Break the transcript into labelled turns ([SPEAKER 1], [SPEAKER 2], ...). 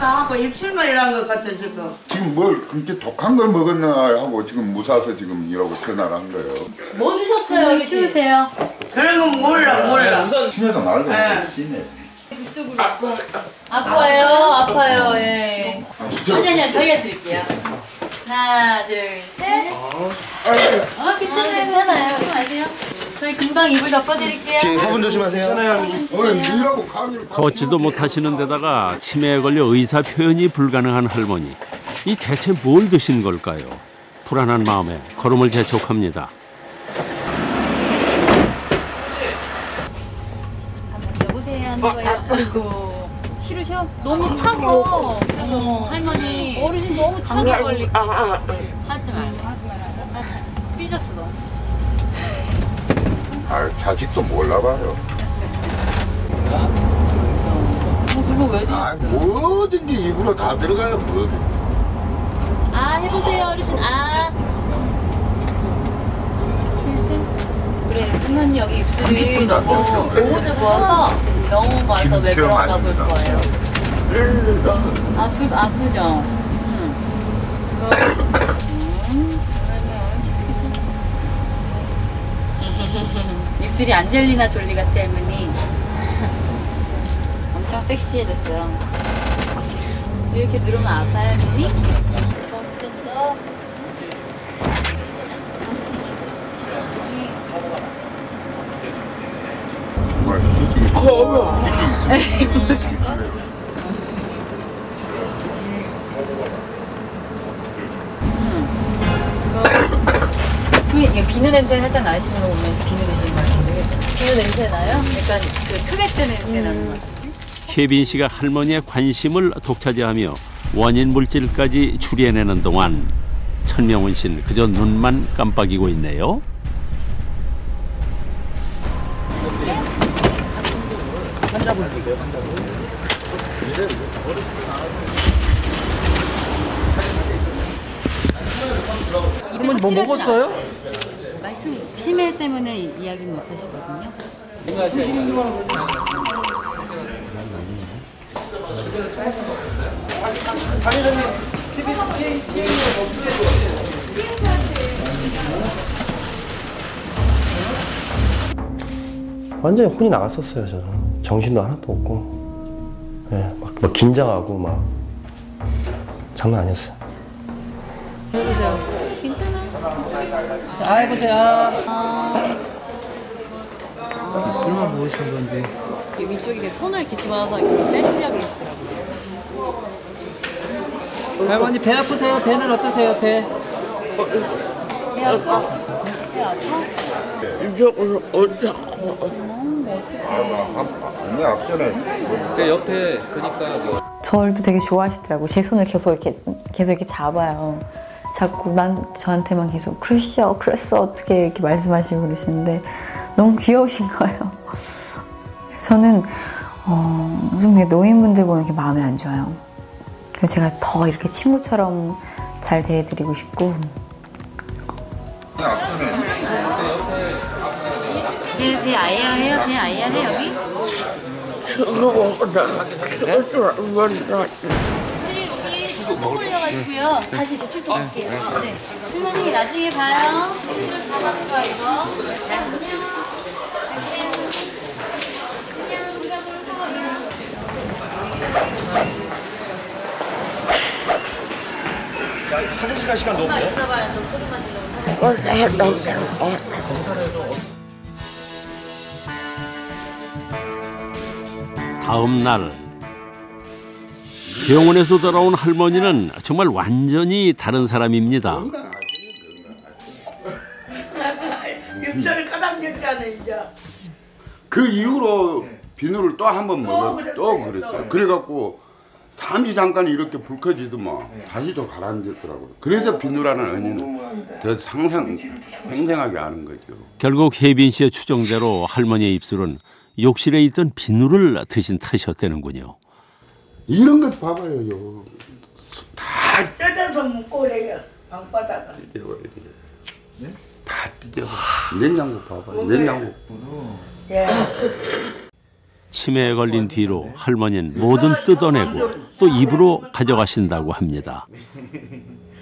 [SPEAKER 1] 하고 입술만 일한 것 같아 지금.
[SPEAKER 2] 지금 뭘 그렇게 독한 걸 먹었나 하고 지금 무사서 지금 이러고 전화를 한 거예요.
[SPEAKER 3] 뭐 드셨어요, 어르신?
[SPEAKER 1] 치우세요. 그런 건 몰라.
[SPEAKER 2] 친해도 말도 못해. 친해.
[SPEAKER 3] 이쪽으로. 아파요, 예.
[SPEAKER 4] 아니야, 저희가 드릴게요. 하나, 둘, 셋.
[SPEAKER 3] 괜찮아요. 마세요.
[SPEAKER 4] 저희 금방 이불 덮어드릴게요.
[SPEAKER 5] 화분 조심하세요.
[SPEAKER 2] 일하고 가기를
[SPEAKER 6] 걷지도 못하시는 데다가 치매에 걸려 의사 표현이 불가능한 할머니. 이 대체 뭘 드신 걸까요? 불안한 마음에 걸음을 재촉합니다.
[SPEAKER 3] 여보세요 하는 거예요. 아이고. 싫으셔? 너무 차서.
[SPEAKER 4] 할머니.
[SPEAKER 3] 어르신 너무 차서.
[SPEAKER 4] 감기 걸릴게. 하지 말고.
[SPEAKER 3] 하지 말아요. 삐졌어.
[SPEAKER 2] 아, 자식도 몰라봐요.
[SPEAKER 3] 그거 왜 드셨어요?
[SPEAKER 2] 아, 뭐든지 입으로 다 들어가요. 뭐.
[SPEAKER 3] 해보세요, 어르신. 그래, 할머니 여기 입술이 너무 오후제 부어서 병원 가서 왜 그런가 볼 거예요. 아프죠? 입술이 안젤리나 졸리 같아, 할머니. 엄청 섹시해졌어요. 이렇게 누르면 아파요, 할머니? 드셨어? 이게 비누 냄새 살짝 나시는 거 보면 비누 내시는 거 같은데. 비누 냄새 나요? 약간 그 흡액제 냄새 나는 거 같아요.
[SPEAKER 6] 혜빈 씨가 할머니의 관심을 독차지하며 원인 물질까지 추리해내는 동안 천명훈 씨는 그저 눈만 깜빡이고 있네요.
[SPEAKER 4] 할머니 뭐 먹었어요? 말씀 치매 때문에 이야기 못 하시거든요.
[SPEAKER 5] 완전히 혼이 나갔었어요, 저는. 정신도 하나도 없고, 예, 막 긴장하고 막 장난 아니었어요.
[SPEAKER 7] 자, 해보세요. 술만 부으신 건지.
[SPEAKER 4] 위쪽에 손을 이렇게 집어넣어서 이렇게 빼시려고 그러시더라고요.
[SPEAKER 7] 할머니 배 아프세요? 배는 어떠세요? 배?
[SPEAKER 4] 배 아파? 배 아파?
[SPEAKER 2] 이쪽으로 어쩌고.
[SPEAKER 4] 어떡해.
[SPEAKER 2] 아니, 앞전에.
[SPEAKER 7] 배 옆에 그니까 뭐.
[SPEAKER 8] 저를 또 되게 좋아하시더라고. 제 손을 계속 이렇게 잡아요. 자꾸 저한테만 계속 그랬어 어떻게 이렇게 말씀하시고 그러시는데 너무 귀여우신 거예요. 저는 좀 노인분들 보면 이렇게 마음이 안 좋아요. 그래서 제가 더 이렇게 친구처럼 잘 대해드리고 싶고.
[SPEAKER 4] 배 아이야 해요? 배 아이야 해 여기?
[SPEAKER 3] 올려가지고요. 다시 이제 출동할게요. 네.
[SPEAKER 4] 할머니 나중에 봐요. 다 이거.
[SPEAKER 5] 화장실 갈 시간도 없네.
[SPEAKER 4] 있어봐요. 좀 조금만
[SPEAKER 6] 다음 날 병원에서 돌아온 할머니는 정말 완전히 다른 사람입니다.
[SPEAKER 1] 입술이 까닥졌잖아 이제.
[SPEAKER 2] 그 이후로 비누를 또 한 번 먹어. 또 그랬어요. 그래갖고 잠시 잠깐 이렇게 불 켜지더만 다시 또 가라앉았더라고요. 그래서 비누라는 언니는 더 생생하게 아는 거죠.
[SPEAKER 6] 결국 혜빈 씨의 추정대로 할머니의 입술은 욕실에 있던 비누를 드신 탓이었다는군요.
[SPEAKER 2] 이런 것 봐봐요. 다
[SPEAKER 1] 뜯어서 먹고 그래요. 방바닥을.
[SPEAKER 2] 찢어버리네. 다 찢어버려. 냉장고 봐봐요. 냉장고.
[SPEAKER 1] 예.
[SPEAKER 6] 치매에 걸린 뒤로 할머니는 뭐든 뜯어내고 또 입으로 가져가신다고 합니다.